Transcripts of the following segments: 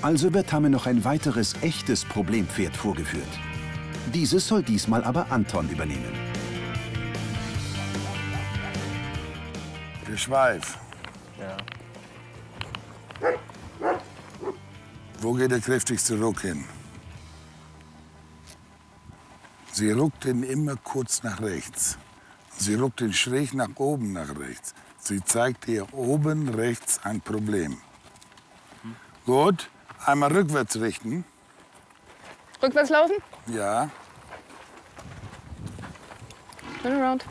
Also wird Tamme noch ein weiteres echtes Problempferd vorgeführt. Dieses soll diesmal aber Anton übernehmen. Der Schweif. Ja. Wo geht der kräftigste Ruck hin? Sie ruckt ihn immer kurz nach rechts. Sie ruckt ihn schräg nach oben nach rechts. Sie zeigt hier oben rechts ein Problem. Gut, einmal rückwärts richten. Rückwärts laufen? Ja. Turn around.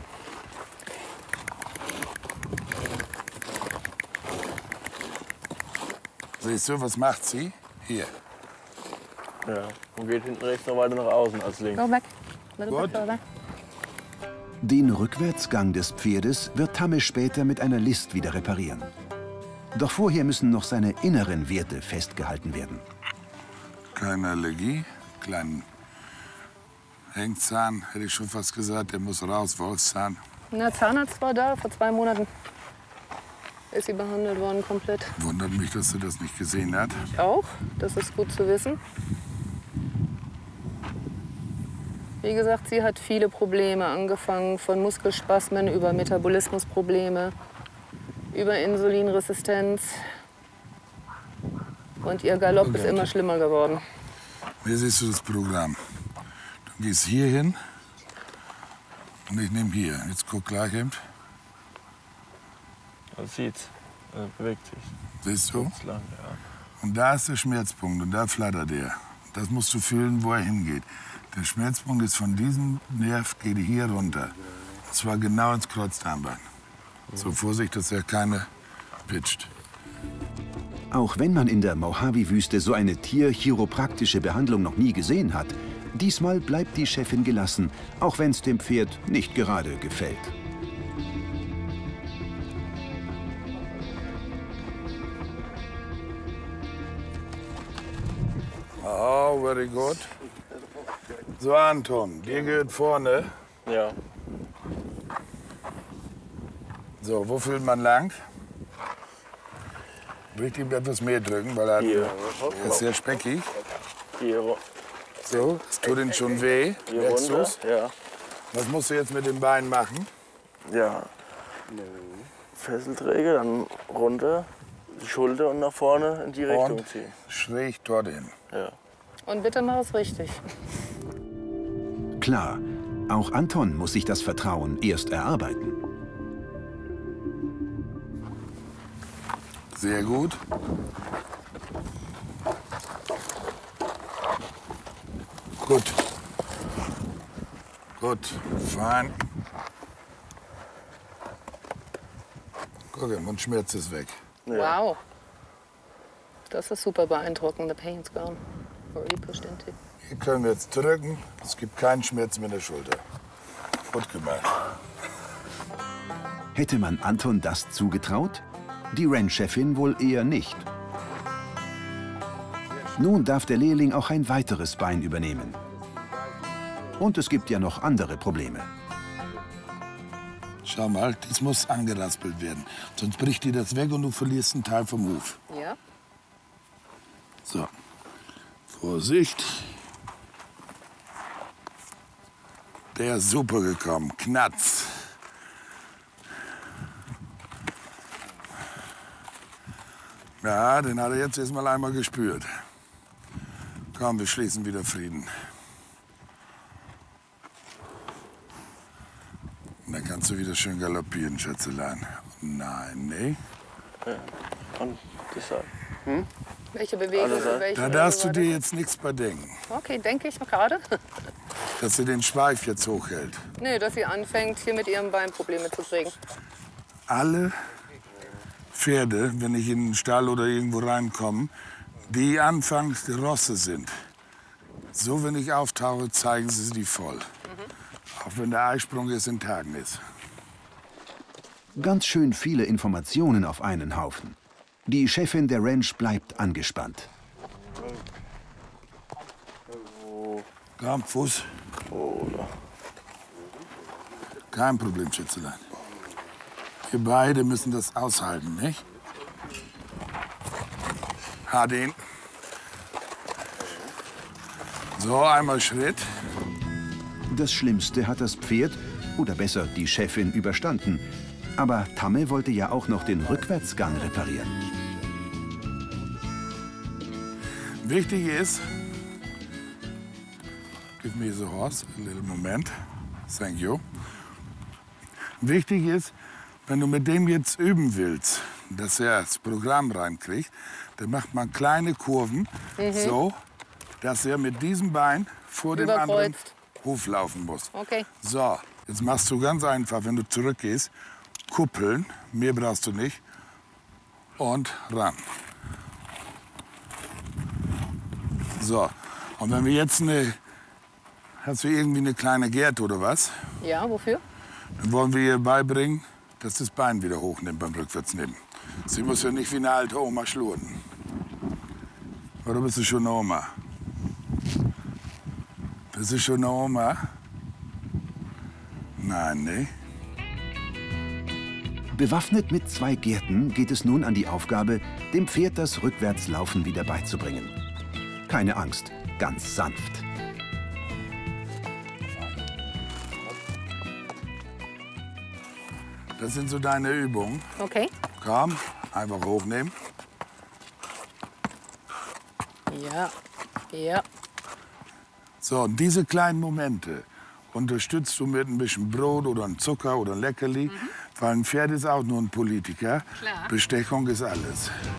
Siehst du, was macht sie? Hier. Ja. Und geht hinten rechts noch weiter nach außen als links. Go back. Little Gut. bit further. Den Rückwärtsgang des Pferdes wird Tamme später mit einer List wieder reparieren. Doch vorher müssen noch seine inneren Werte festgehalten werden. Keine Allergie, kleinen Hängzahn, hätte ich schon fast gesagt, der muss raus, Wolfszahn. Na, Zahnarzt war da, vor 2 Monaten. Ist sie behandelt worden komplett. Wundert mich, dass sie das nicht gesehen hat. Ich auch, das ist gut zu wissen. Wie gesagt, sie hat viele Probleme, angefangen von Muskelspasmen über Metabolismusprobleme, über Insulinresistenz. Und ihr Galopp ist immer schlimmer geworden. Hier siehst du das Programm. Du gehst hier hin und ich nehme hier. Jetzt guck gleich eben. Man sieht's. Er bewegt sich. Siehst du? Ganz lang, ja. Und da ist der Schmerzpunkt und da flattert er. Das musst du fühlen, wo er hingeht. Der Schmerzpunkt ist von diesem Nerv, geht hier runter. Und zwar genau ins Kreuzdarmbein. So Vorsicht, dass er keine pitcht. Auch wenn man in der Mojave-Wüste so eine tierchiropraktische Behandlung noch nie gesehen hat, diesmal bleibt die Chefin gelassen, auch wenn es dem Pferd nicht gerade gefällt. Oh, very good. So, Anton, dir gehört vorne. Ja. So, wo fühlt man lang? Richtig etwas mehr drücken, weil Hier. er ist sehr speckig. Hier, So, es tut ihm schon weh. hier Merkst runter. du's? Ja. Was musst du jetzt mit dem Bein machen? Ja. Fesselträger, dann runter, die Schulter und nach vorne in die Richtung Und ziehen. schräg dorthin. Ja. Und bitte mach es richtig. Klar, auch Anton muss sich das Vertrauen erst erarbeiten. Sehr gut. Gut. Gut, fein. Guck, der Mundschmerz ist weg. Ja. Wow. Das ist super beeindruckend. The pain's gone. Already pushed into. Hier können wir jetzt drücken. Es gibt keinen Schmerz mehr in der Schulter. Gut gemacht. Hätte man Anton das zugetraut? Die Ranchchefin wohl eher nicht. Nun darf der Lehrling auch ein weiteres Bein übernehmen. Und es gibt ja noch andere Probleme. Schau mal, das muss angeraspelt werden. Sonst bricht dir das weg und du verlierst einen Teil vom Huf. Ja. So, Vorsicht. Der ist super gekommen. Knatz. Ja, den hat er jetzt erst mal einmal gespürt. Komm, wir schließen wieder Frieden. Und dann kannst du wieder schön galoppieren, Schätzelein. Nein, nee. Ja. Und das Seite. Welche Bewegung? Also, welche Da darfst du war dir das? jetzt nichts bei denken. Okay, denke ich gerade. Dass sie den Schweif jetzt hochhält. Nee, dass sie anfängt, hier mit ihrem Bein Probleme zu kriegen. Alle Pferde, wenn ich in den Stall oder irgendwo reinkomme, die anfangs die Rosse sind. So, wenn ich auftauche, zeigen sie die voll. Auch wenn der Eisprung jetzt in Tagen ist. Ganz schön viele Informationen auf einen Haufen. Die Chefin der Ranch bleibt angespannt. Komm, Fuß. Kein Problem, Schätzelein. Wir beide müssen das aushalten, nicht? Hardin. So, einmal Schritt. Das Schlimmste hat das Pferd, oder besser die Chefin, überstanden. Aber Tamme wollte ja auch noch den Rückwärtsgang reparieren. Wichtig ist, give me the horse, a little moment, thank you. Wichtig ist, wenn du mit dem jetzt üben willst, dass er das Programm reinkriegt, dann macht man kleine Kurven, so, dass er mit diesem Bein vor dem anderen Überkreuzt. Huf laufen muss. Okay. So, jetzt machst du ganz einfach, wenn du zurückgehst, kuppeln, mehr brauchst du nicht, und ran. So, und wenn wir jetzt hast du irgendwie eine kleine Gerte oder was? Ja, wofür? Dann wollen wir ihr beibringen, dass das Bein wieder hochnimmt beim Rückwärtsnehmen. Sie muss ja nicht wie eine alte Oma schlurren. Oder bist du schon eine Oma? Bist du schon eine Oma? Nein, ne? Bewaffnet mit 2 Gerten geht es nun an die Aufgabe, dem Pferd das Rückwärtslaufen wieder beizubringen. Keine Angst, ganz sanft. Das sind so deine Übungen. Okay. Komm, einfach hochnehmen. Ja. Ja. So, und diese kleinen Momente unterstützt du mit ein bisschen Brot oder einem Zucker oder ein Leckerli. Weil ein Pferd ist auch nur ein Politiker. Klar. Bestechung ist alles.